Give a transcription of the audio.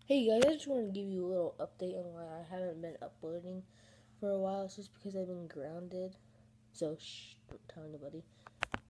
Hey guys, I just want to give you a little update on why I haven't been uploading for a while. It's just because I've been grounded. So, shh, don't tell anybody.